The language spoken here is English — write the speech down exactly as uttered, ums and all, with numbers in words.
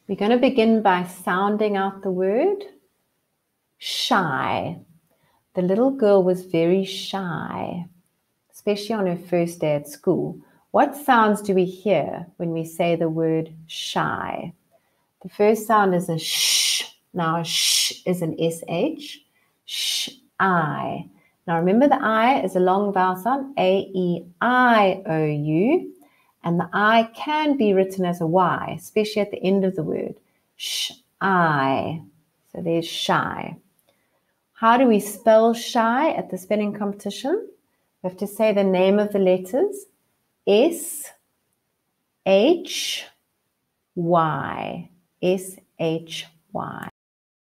We're going to begin by sounding out the word shy. The little girl was very shy, especially on her first day at school. What sounds do we hear when we say the word shy? The first sound is a sh. Now, sh is an S H. Sh, I. Now, remember the I is a long vowel sound, A E I O U. And the I can be written as a Y, especially at the end of the word. Sh, I. So there's shy. How do we spell shy at the spelling competition? We have to say the name of the letters. S, H, Y. S, H, Y.